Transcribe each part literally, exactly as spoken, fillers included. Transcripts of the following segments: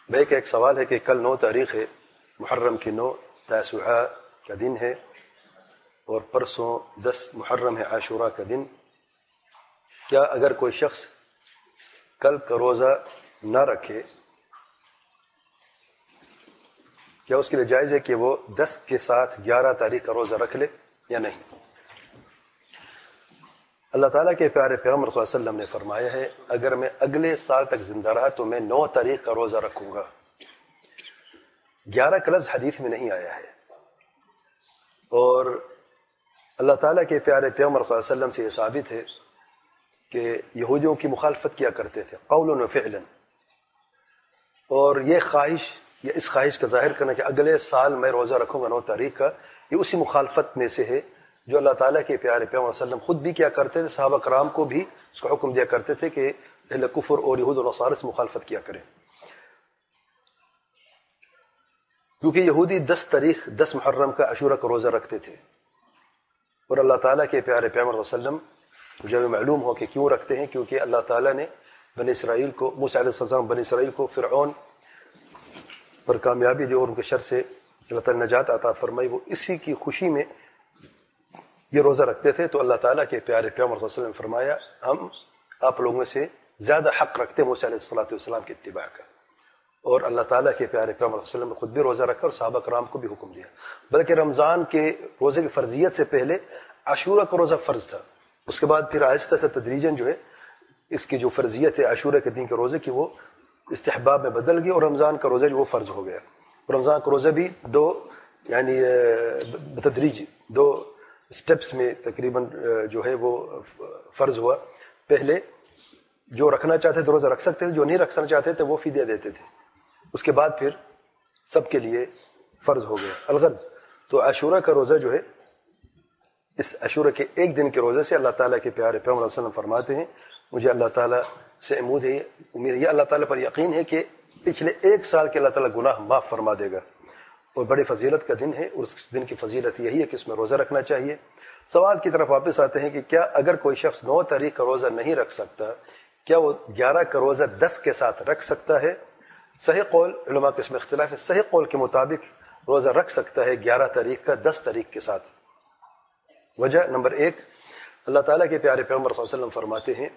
بھائی کا ایک سوال ہے کہ کل نو تاریخ ہے، محرم کی نو تاسوعا کا دن ہے اور پرسوں دس محرم ہے عاشورہ کا دن. کیا اگر کوئی شخص کل کا روزہ نہ رکھے کیا اس کے لیے جائز ہے کہ وہ دس کے ساتھ گیارہ تاریخ کا روزہ رکھ لے یا نہیں؟ اللہ تعالیٰ کے پیارے پیغمبر صلی اللہ علیہ وسلم نے فرمایا ہے اگر میں اگلے سال تک زندہ رہا تو میں نو تاریخ کا روزہ رکھوں گا. گیارہ کا لفظ حدیث میں نہیں آیا ہے، اور اللہ تعالیٰ کے پیارے پیغمبر صلی اللہ علیہ وسلم سے یہ ثابت ہے کہ یہودیوں کی مخالفت کیا کرتے تھے قولا و فعلا، اور یہ خواہش یا اس خواہش کا ظاہر کرنا کہ اگلے سال میں روزہ رکھوں گا نو تاریخ کا، یہ اسی مخالفت میں سے ہے جو اللہ تعالیٰ کے پیارے پیغمبر صلی اللہ علیہ وسلم خود بھی کیا کرتے تھے، صحابہ کرام کو بھی اس کا حکم دیا کرتے تھے کہ اہل کفر اور یہود و نصارہ سے مخالفت کیا کریں. کیونکہ یہودی دس تاریخ دس محرم کا عاشورہ کا روزہ رکھتے تھے، اور اللہ تعالیٰ کے پیارے پیغمبر صلی اللہ علیہ وسلم جب معلوم ہو کہ کیوں رکھتے ہیں، کیونکہ اللہ تعالیٰ نے بنی اسرائیل کو موسیٰ علیہ السلام بنی اسرائیل کو فرعون پر کامیابی دی اور ان کے شر سے اللہ تعالیٰ نجات عطا فرمائی، وہ اسی کی خوشی میں یہ روزہ رکھتے تھے. تو اللہ تعالیٰ کے پیارے پیغمبر صلی اللہ علیہ وسلم نے فرمایا ہم آپ لوگوں سے زیادہ حق رکھتے ہیں موسیٰ علیہ السلام کی اتباع کا، اور اللہ تعالیٰ کے پیارے پیغمبر صلی اللہ علیہ وسلم نے خود بھی روزہ رکھا اور صحابہ کرام کو بھی حکم دیا. بلکہ رمضان کے روزے کی فرضیت سے پہلے عاشورہ کا روزہ فرض تھا، اس کے بعد پھر آہستہ سے تدریجاً جو ہے اس کی جو فرضیت ہے عاشورہ کے دن کے روزے کی وہ استحباب میں بدل گئی، اور رمضان کا روزہ جو وہ فرض ہو گیا. رمضان کا روزہ بھی دو یعنی بتدریج دو سٹیپس میں تقریباً جو ہے وہ فرض ہوا. پہلے جو رکھنا چاہتے تھے روزہ رکھ سکتے تھے، جو نہیں رکھنا چاہتے تھے وہ فدیہ دیتے تھے. اس کے بعد پھر سب کے لیے فرض ہو گیا. الغرض تو عاشورہ کا روزہ جو ہے اس عاشورہ کے ایک دن کے روزے سے اللہ تعالیٰ کے پیارے پیغمبر صلی اللہ علیہ وسلم فرماتے ہیں مجھے اللہ تعالیٰ سے امید ہے امید یہ اللہ تعالیٰ پر یقین ہے کہ پچھلے ایک سال کے اللہ تعالیٰ گناہ معاف فرما دے گا، اور بڑی فضیلت کا دن ہے، اور اس دن کی فضیلت یہی ہے کہ اس میں روزہ رکھنا چاہیے. سوال کی طرف واپس آتے ہیں کہ کیا اگر کوئی شخص نو تاریخ کا روزہ نہیں رکھ سکتا کیا وہ گیارہ کا روزہ دس کے ساتھ رکھ سکتا ہے؟ صحیح قول علماء کے اس میں اختلاف ہے. صحیح قول کے مطابق روزہ رکھ سکتا ہے گیارہ تاریخ کا دس تاریخ کے ساتھ. وجہ نمبر ایک، اللہ تعالیٰ کے پیارے پیغمبر صلی اللہ علیہ وسلم فرماتے ہیں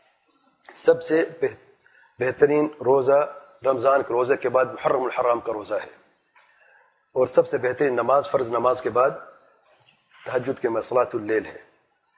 سب سے بہترین روزہ رمضان کے روزے کے بعد محرم الحرام کا روزہ ہے، اور سب سے بہترین نماز فرض نماز کے بعد تہجد کے صلاۃ اللیل ہے.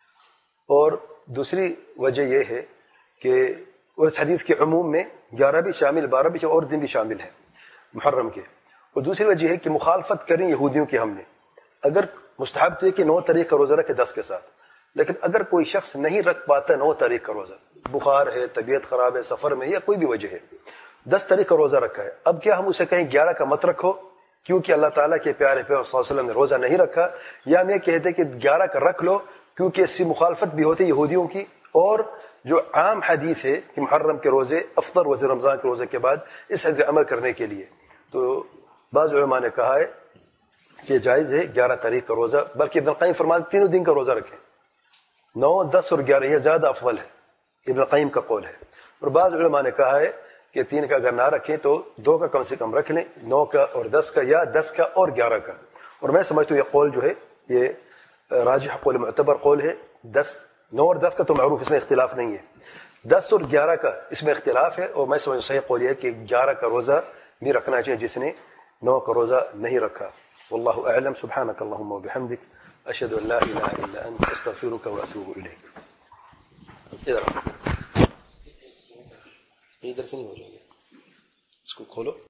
اور دوسری وجہ یہ ہے کہ اور اس حدیث کے عموم میں گیارہ بھی شامل بارہ بھی اور دن بھی شامل ہیں محرم کے. اور دوسری وجہ ہے کہ مخالفت کریں یہودیوں کی ہم نے. اگر مستحب تو ہے کہ نو تاریخ کا روزہ رکھے دس کے ساتھ، لیکن اگر کوئی شخص نہیں رکھ پاتا نو تاریخ کا روزہ، بخار ہے، طبیعت خراب ہے، سفر میں یا کوئی بھی وجہ ہے، دس تاریخ کا روزہ رکھا ہے، اب کیا ہم اسے کہیں گیارہ کا مت رکھو کیونکہ اللہ تعالیٰ کے پیارے پیغمبر صلی اللہ علیہ وسلم نے روزہ نہیں رکھا، یا ہم یہ کہتے کہ گیارہ کا رکھ لو کیونکہ اس سے مخالفت بھی ہوتی یہودیوں کی، اور جو عام حدیث ہے کہ محرم کے روزے افطر روزے رمضان کے روزے کے بعد اس حدیث عمل کرنے کے لیے. تو بعض علماء نے کہا ہے کہ جائز ہے گیارہ تاریخ کا روزہ، بلکہ ابن القیم فرماتے تینوں دن کا روزہ رکھیں، نو دس اور گیارہ یہ زیادہ افضل ہے، ابن القیم کا قول ہے. اور بعض علماء نے کہا ہے کہ تین کا اگر نہ رکھیں تو دو کا کم سے کم رکھ لیں، نو کا اور دس کا، یا دس کا اور گیارہ کا. اور میں سمجھتا ہوں یہ قول جو ہے یہ راجح قول معتبر قول ہے. دس نو اور دس کا تو معروف اس میں اختلاف نہیں ہے، دس اور گیارہ کا اس میں اختلاف ہے، اور میں سمجھتا ہوں صحیح قول یہ ہے کہ گیارہ کا روزہ بھی رکھنا چاہیے جس نے نو کا روزہ نہیں رکھا. واللہ اعلم. سبحانک اللہم وبحمدک اشہد ان لا الہ الا انت استغفرک واتوب الیک. ادھر ادھر سے نہیں ہو جائے گا، اس کو کھولو.